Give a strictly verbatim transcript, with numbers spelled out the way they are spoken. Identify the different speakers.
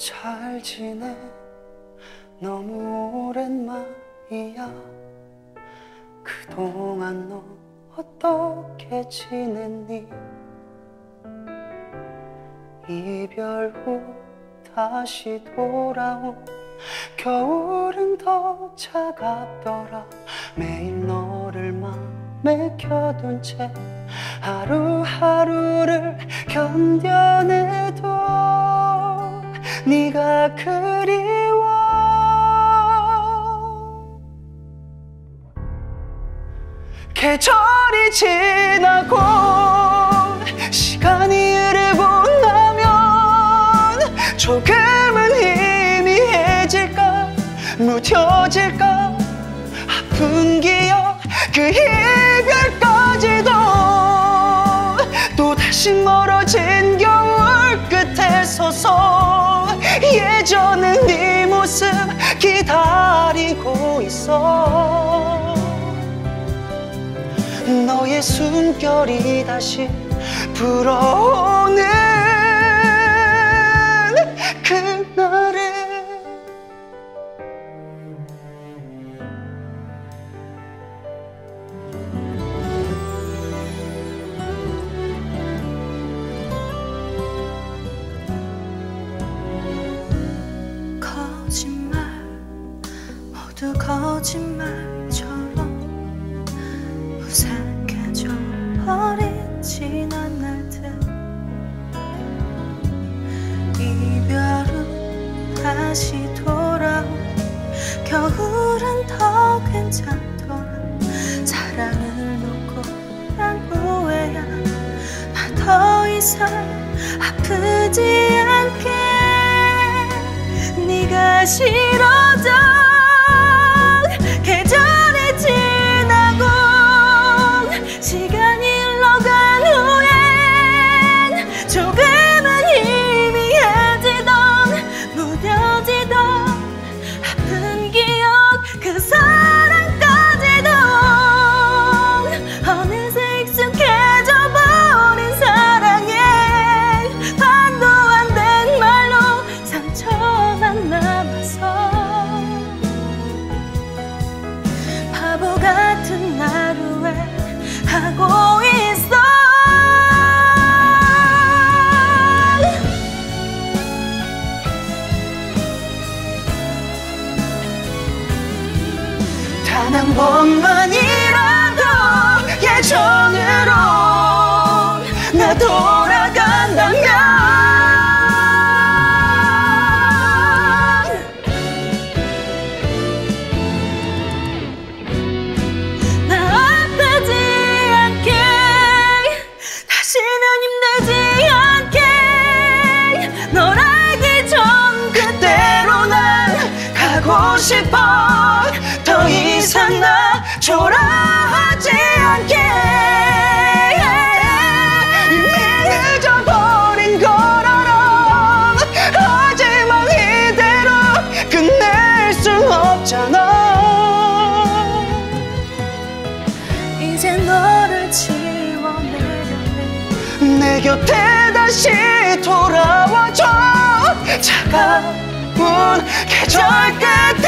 Speaker 1: 잘 지내? 너무 오랜만이야. 그동안 너 어떻게 지냈니? 이별 후 다시 돌아온 겨울은 더 차갑더라. 매일 너를 맘에 켜둔 채 하루하루를 견뎌내도 네가 그리워. 계절이 지나고 시간이 흐르고 나면 조금은 희미해질까 무뎌질까 아픈 기억 그 이별까지도 또다시 멀어진 겨울 끝에 서서 예전의 네 모습 기다리고 있어. 너의 숨결이 다시 불어오는 그날에
Speaker 2: 거짓말 모두 거짓말처럼 무색해져 버린 지난 날들. 이별은 다시 돌아온 겨울은 더 괜찮더라. 사랑을 놓고 난 후회야. 나 더 이상 아프지 않게 네가 싫어져. 계절이 지나고 시간이 흘러간 후엔 조금은 희미해지던 무뎌지던 아픈 기억 그 사랑까지도 어느새 익숙해져 버린 사랑에 반도 안 된 말로 상처만 남아서 바보 같은 하루에 하고 있어. 단 한 번만이라도 예전으로 나 돌아간다면 나 아프지 않게 다시는 힘들지 않게 널 알기 전 그대로 난 가고 싶어. 더 이상 나 초라하지 않게 이미 늦어버린 걸 알아. 하지만 이대로 끝낼 순 없잖아. 이제 너를 지워내려네. 내 곁에 다시 돌아와줘. 차가운 계절 끝에